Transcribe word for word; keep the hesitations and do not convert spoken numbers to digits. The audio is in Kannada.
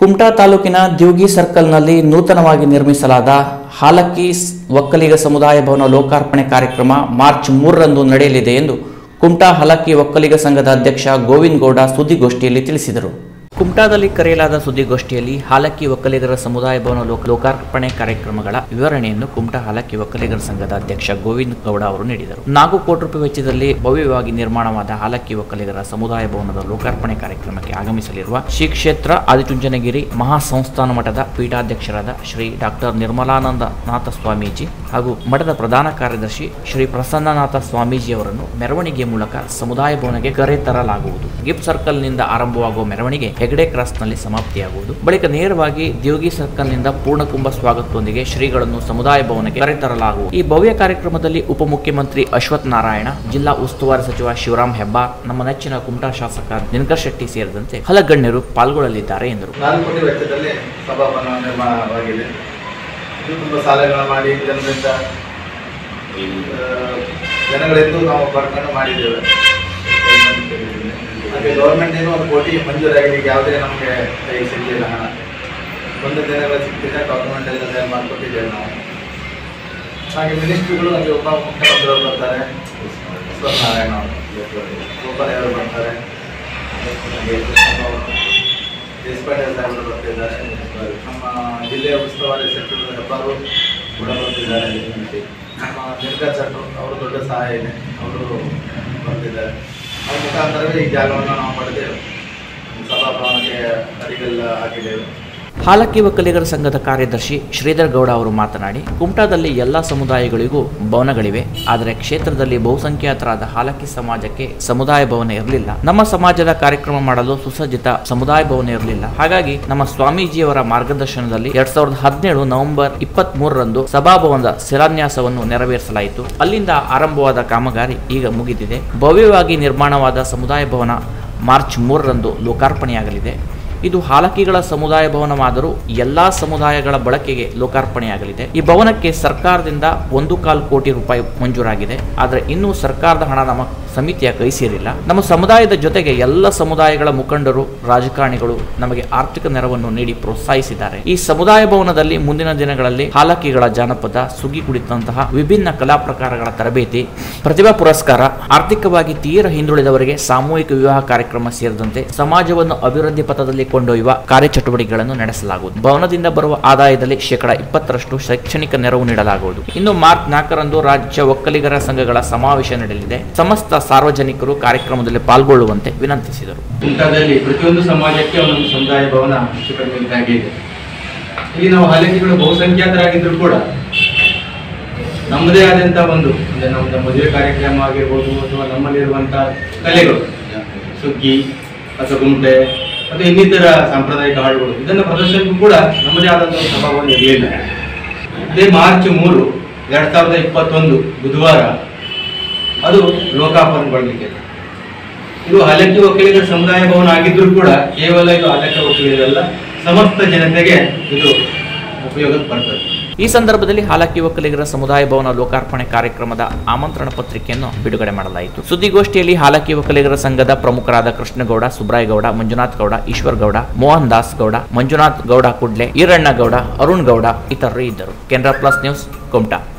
ಕುಮಟಾ ತಾಲೂಕಿನ ದ್ಯೂಗಿ ಸರ್ಕಲ್ನಲ್ಲಿ ನೂತನವಾಗಿ ನಿರ್ಮಿಸಲಾದ ಹಾಲಕ್ಕಿ ಒಕ್ಕಲಿಗ ಸಮುದಾಯ ಭವನ ಲೋಕಾರ್ಪಣೆ ಕಾರ್ಯಕ್ರಮ ಮಾರ್ಚ್ ಮೂರರಂದು ನಡೆಯಲಿದೆ ಎಂದು ಕುಮಟಾ ಹಾಲಕ್ಕಿ ಒಕ್ಕಲಿಗ ಸಂಘದ ಅಧ್ಯಕ್ಷ ಗೋವಿಂದ ಗೌಡ ಸುದ್ದಿಗೋಷ್ಠಿಯಲ್ಲಿ ತಿಳಿಸಿದರು. ಕುಮಟಾದಲ್ಲಿ ಕರೆಯಲಾದ ಸುದ್ದಿಗೋಷ್ಠಿಯಲ್ಲಿ ಹಾಲಕ್ಕಿ ಒಕ್ಕಲಿಗರ ಸಮುದಾಯ ಭವನ ಲೋಕಾರ್ಪಣೆ ಕಾರ್ಯಕ್ರಮಗಳ ವಿವರಣೆಯನ್ನು ಕುಮಟಾ ಹಾಲಕ್ಕಿ ಒಕ್ಕಲಿಗರ ಸಂಘದ ಅಧ್ಯಕ್ಷ ಗೋವಿಂದ ಗೌಡ ಅವರು ನೀಡಿದರು. ನಾಲ್ಕು ಕೋಟಿ ರೂಪಾಯಿ ವೆಚ್ಚದಲ್ಲಿ ಭವ್ಯವಾಗಿ ನಿರ್ಮಾಣವಾದ ಹಾಲಕ್ಕಿ ಒಕ್ಕಲಿಗರ ಸಮುದಾಯ ಭವನದ ಲೋಕಾರ್ಪಣೆ ಕಾರ್ಯಕ್ರಮಕ್ಕೆ ಆಗಮಿಸಲಿರುವ ಶ್ರೀ ಕ್ಷೇತ್ರ ಆದಿಚುಂಚನಗಿರಿ ಮಹಾಸಂಸ್ಥಾನ ಮಠದ ಪೀಠಾಧ್ಯಕ್ಷರಾದ ಶ್ರೀ ಡಾಕ್ಟರ್ ನಿರ್ಮಲಾನಂದ ನಾಥ ಸ್ವಾಮೀಜಿ ಹಾಗೂ ಮಠದ ಪ್ರಧಾನ ಕಾರ್ಯದರ್ಶಿ ಶ್ರೀ ಪ್ರಸನ್ನನಾಥ ಸ್ವಾಮೀಜಿ ಅವರನ್ನು ಮೆರವಣಿಗೆ ಮೂಲಕ ಸಮುದಾಯ ಭವನಕ್ಕೆ ಕರೆತರಲಾಗುವುದು. ಗಿಫ್ಟ್ ಸರ್ಕಲ್ ನಿಂದ ಆರಂಭವಾಗುವ ಮೆರವಣಿಗೆ ಹೆಗಡೆ ಕ್ರಾಸ್ ನಲ್ಲಿ ಸಮಾಪ್ತಿಯಾಗುವುದು. ಬಳಿಕ ನೇರವಾಗಿ ದ್ಯೋಗಿ ಸರ್ಕಲ್ ನಿಂದ ಪೂರ್ಣಕುಂಭ ಸ್ವಾಗತದೊಂದಿಗೆ ಶ್ರೀಗಳನ್ನು ಸಮುದಾಯ ಭವನಕ್ಕೆ ಕರೆತರಲಾಗುವುದು. ಈ ಭವ್ಯ ಕಾರ್ಯಕ್ರಮದಲ್ಲಿ ಉಪಮುಖ್ಯಮಂತ್ರಿ ಅಶ್ವಥ್ ನಾರಾಯಣ, ಜಿಲ್ಲಾ ಉಸ್ತುವಾರಿ ಸಚಿವ ಶಿವರಾಮ್ ಹೆಬ್ಬಾರ್, ನಮ್ಮ ನೆಚ್ಚಿನ ಕುಮಟಾ ಶಾಸಕ ದಿನಕರ್ ಶೆಟ್ಟಿ ಸೇರಿದಂತೆ ಹಲ ಗಣ್ಯರು ಪಾಲ್ಗೊಳ್ಳಲಿದ್ದಾರೆ ಎಂದರು. ನಾಲ್ಕು ಕೋಟಿ ವೆಚ್ಚದಲ್ಲಿ ಸಭಾಭವನ ನಿರ್ಮಾಣವಾಗಿದೆ. ಇದು ತುಂಬ ಸಾಲಗಳ ಮಾಡಿ ಜನರಿಂದ ಜನಗಳಿಂದ ನಾವು ಬರ್ಕೊಂಡು ಮಾಡಿದ್ದೇವೆ. ಹಾಗೆ ಗೌರ್ಮೆಂಟ್ ಏನು ಒಂದು ಕೋಟಿ ಮಂಜೂರಾಗಲಿಕ್ಕೆ ಯಾವುದೇ ನಮಗೆ ಕೈ ಸಿಗಲಿಲ್ಲ. ಹಣ ಒಂದು ದಿನಗಳ ಸಿಗ್ತಿದೆ, ಡಾಕ್ಯುಮೆಂಟ್ ಎಲ್ಲ ತಯಾರು ಮಾಡಿಕೊಟ್ಟಿದ್ದೇವೆ ನಾವು. ಹಾಗೆ ಮಿನಿಸ್ಟ್ರಿಗಳು ಹಾಗೆ ಉಪ ಮುಖ್ಯಮಂತ್ರಿಗಳು ಬರ್ತಾರೆ, ಅಶ್ವಥ್ ನಾರಾಯಣ ಅವರು ಬರ್ತಾರೆ, ದೇಶಪಾಂಡೆ ಸಾಹೇಬರು ಬರ್ತಿದ್ದಾರೆ, ನಮ್ಮ ಜಿಲ್ಲೆಯ ಉಸ್ತುವಾರಿ ಸಚಿವರು ಹೆಬ್ಬಾರು ಕೂಡ ಬರ್ತಿದ್ದಾರೆ, ನಮ್ಮ ದಿನಕರ್ ಶೆಟ್ಟಿ ಅವರು ದೊಡ್ಡ ಸಹಾಯ ಇದೆ, ಅವರು ಬರ್ತಿದ್ದಾರೆ. ಅವ್ರ ಮುಖಾಂತರವೇ ಈ ಜಾಗವನ್ನು ನಾವು ಪಡೆದೇವೆ, ಸಭಾಭವನಕ್ಕೆ ಅಡಿಗಲ್ಲ ಹಾಕಿದ್ದೇವೆ. ಹಾಲಕ್ಕಿ ಒಕ್ಕಲಿಗರ ಸಂಘದ ಕಾರ್ಯದರ್ಶಿ ಶ್ರೀಧರ್ ಗೌಡ ಅವರು ಮಾತನಾಡಿ, ಕುಮಟಾದಲ್ಲಿ ಎಲ್ಲ ಸಮುದಾಯಗಳಿಗೂ ಭವನಗಳಿವೆ, ಆದರೆ ಕ್ಷೇತ್ರದಲ್ಲಿ ಬಹುಸಂಖ್ಯಾತರಾದ ಹಾಲಕ್ಕಿ ಸಮಾಜಕ್ಕೆ ಸಮುದಾಯ ಭವನ ಇರಲಿಲ್ಲ. ನಮ್ಮ ಸಮಾಜದ ಕಾರ್ಯಕ್ರಮ ಮಾಡಲು ಸುಸಜ್ಜಿತ ಸಮುದಾಯ ಭವನ ಇರಲಿಲ್ಲ. ಹಾಗಾಗಿ ನಮ್ಮ ಸ್ವಾಮೀಜಿಯವರ ಮಾರ್ಗದರ್ಶನದಲ್ಲಿ ಎರಡ್ ಸಾವಿರದ ಹದಿನೇಳು ನವೆಂಬರ್ ಇಪ್ಪತ್ತ್ ಮೂರರಂದು ಸಭಾಭವನದ ಶಿಲಾನ್ಯಾಸವನ್ನು ನೆರವೇರಿಸಲಾಯಿತು. ಅಲ್ಲಿಂದ ಆರಂಭವಾದ ಕಾಮಗಾರಿ ಈಗ ಮುಗಿದಿದೆ. ಭವ್ಯವಾಗಿ ನಿರ್ಮಾಣವಾದ ಸಮುದಾಯ ಭವನ ಮಾರ್ಚ್ ಮೂರರಂದು ಲೋಕಾರ್ಪಣೆಯಾಗಲಿದೆ. ಇದು ಹಾಲಕ್ಕಿಗಳ ಸಮುದಾಯ ಭವನವಾದರೂ ಎಲ್ಲಾ ಸಮುದಾಯಗಳ ಬಳಕೆಗೆ ಲೋಕಾರ್ಪಣೆಯಾಗಲಿದೆ. ಈ ಭವನಕ್ಕೆ ಸರ್ಕಾರದಿಂದ ಒಂದು ಕಾಲು ಕೋಟಿ ರೂಪಾಯಿ ಮಂಜೂರಾಗಿದೆ. ಆದರೆ ಇನ್ನೂ ಸರ್ಕಾರದ ಹಣ ನಮ್ಮ ಸಮಿತಿಯ ಕೈ ಸೇರಿಲ್ಲ. ನಮ್ಮ ಸಮುದಾಯದ ಜೊತೆಗೆ ಎಲ್ಲ ಸಮುದಾಯಗಳ ಮುಖಂಡರು, ರಾಜಕಾರಣಿಗಳು ನಮಗೆ ಆರ್ಥಿಕ ನೆರವನ್ನು ನೀಡಿ ಪ್ರೋತ್ಸಾಹಿಸಿದ್ದಾರೆ. ಈ ಸಮುದಾಯ ಭವನದಲ್ಲಿ ಮುಂದಿನ ದಿನಗಳಲ್ಲಿ ಹಾಲಕ್ಕಿಗಳ ಜಾನಪದ, ಸುಗ್ಗಿ ಕುಳಿತಂತಹ ವಿಭಿನ್ನ ಕಲಾ ಪ್ರಕಾರಗಳ ತರಬೇತಿ, ಪ್ರತಿಭಾ ಪುರಸ್ಕಾರ, ಆರ್ಥಿಕವಾಗಿ ತೀರ ಹಿಂದುಳಿದವರಿಗೆ ಸಾಮೂಹಿಕ ವಿವಾಹ ಕಾರ್ಯಕ್ರಮ ಸೇರಿದಂತೆ ಸಮಾಜವನ್ನು ಅಭಿವೃದ್ಧಿ ಪಥದಲ್ಲಿ ಕೊಂಡೊಯ್ಯುವ ಕಾರ್ಯಚಟುವಟಿಕೆಗಳನ್ನು ನಡೆಸಲಾಗುವುದು. ಭವನದಿಂದ ಬರುವ ಆದಾಯದಲ್ಲಿ ಶೇಕಡಾ ಇಪ್ಪತ್ತರಷ್ಟು ಶೈಕ್ಷಣಿಕ ನೆರವು ನೀಡಲಾಗುವುದು. ಇನ್ನು ಮಾರ್ಚ್ ನಾಲ್ಕರಂದು ರಾಜ್ಯ ಒಕ್ಕಲಿಗರ ಸಂಘಗಳ ಸಮಾವೇಶ ನಡೆಯಲಿದೆ. ಸಮಸ್ತ ಸಾರ್ವಜನಿಕರು ಕಾರ್ಯಕ್ರಮದಲ್ಲಿ ಪಾಲ್ಗೊಳ್ಳುವಂತೆ ವಿನಂತಿಸಿದರು. ಕುಮಟಾದಲ್ಲಿ ಪ್ರತಿಯೊಂದು ಸಮಾಜಕ್ಕೆ ಒಂದೊಂದು ಸಮುದಾಯ ಭವನ ಇದೆ. ಇಲ್ಲಿ ನಾವು ಹಾಲಕ್ಕಿಗಳು ಬಹುಸಂಖ್ಯಾತರಾಗಿದ್ದರೂ ಕೂಡ ನಮ್ಮದೇ ಆದಂತಹ ಒಂದು ಅಂದ್ರೆ ನಮ್ಮದ ಮದುವೆ ಕಾರ್ಯಕ್ರಮ ಆಗಿರ್ಬೋದು ಅಥವಾ ನಮ್ಮಲ್ಲಿರುವಂತಹ ಕಲೆಗಳು, ಸುಗ್ಗಿ ಅಥವಾ ಗುಂಟೆ ಅಥವಾ ಇನ್ನಿತರ ಸಾಂಪ್ರದಾಯಿಕ ಹಾಡುಗಳು, ಇದನ್ನು ಪ್ರದರ್ಶನಕ್ಕೂ ಕೂಡ ನಮ್ಮದೇ ಆದಂತಹ ಸಭಾಭವನ ಇರಲಿಲ್ಲ. ಇದೇ ಮಾರ್ಚ್ ಮೂರು ಎರಡ್ ಸಾವಿರದ ಇಪ್ಪತ್ತೊಂದು ಬುಧವಾರ ಅದು ಲೋಕಾರ್ಪಣೆಗೊಳ್ಳಲಿಕ್ಕೆ. ಇದು ಹಾಲಕ್ಕಿ ಒಕ್ಕಲಿಗರ ಸಮುದಾಯ ಭವನ ಆಗಿದ್ರೂ ಕೂಡ ಕೇವಲ ಇದು ಹಾಲಕ್ಕಿ ಒಕ್ಕಲಿಗರಲ್ಲ, ಸಮಸ್ತ ಜನತೆಗೆ ಇದು ಉಪಯೋಗಕ್ಕೆ ಬರ್ತದೆ. ಈ ಸಂದರ್ಭದಲ್ಲಿ ಹಾಲಕ್ಕಿ ಒಕ್ಕಲಿಗರ ಸಮುದಾಯ ಭವನ ಲೋಕಾರ್ಪಣೆ ಕಾರ್ಯಕ್ರಮದ ಆಮಂತ್ರಣ ಪತ್ರಿಕೆಯನ್ನು ಬಿಡುಗಡೆ ಮಾಡಲಾಯಿತು. ಸುದ್ದಿಗೋಷ್ಠಿಯಲ್ಲಿ ಹಾಲಕ್ಕಿ ಒಕ್ಕಲಿಗರ ಸಂಘದ ಪ್ರಮುಖರಾದ ಕೃಷ್ಣಗೌಡ, ಸುಬ್ರಾಯಗೌಡ, ಮಂಜುನಾಥ್ ಗೌಡ, ಈಶ್ವರ್ ಗೌಡ, ಮೋಹನ್ ದಾಸ್ ಗೌಡ, ಮಂಜುನಾಥ್ ಗೌಡ ಕುಡ್ಲೆ, ಈರಣ್ಣ ಗೌಡ, ಅರುಣ್ ಗೌಡ ಇತರರು ಇದ್ದರು. Canara plus news, Kumta.